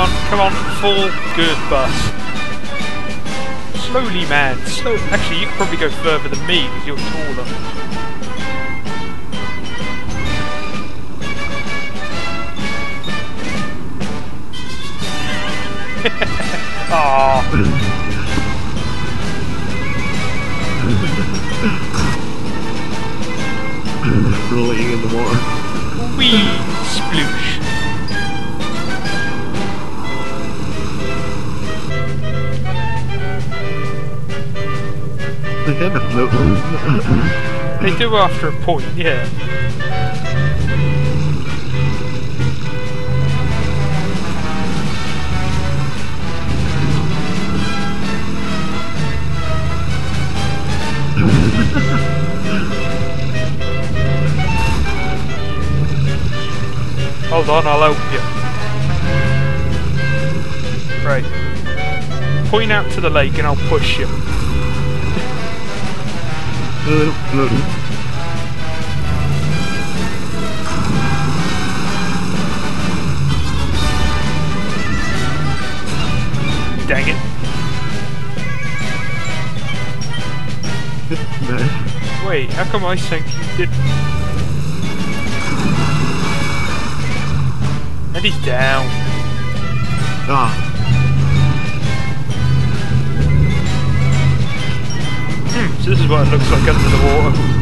come on, full, good bus. Slowly, man, slow. Actually, you could probably go further than me because you're taller. Aww. Rolling in the water. Wee sploosh. They kind of float. They do after a point, yeah. Hold on, I'll help you. Right. Point out to the lake and I'll push you. Dang it. Wait, how come I think you did? And he's down. Ah. So this is what it looks like under the water.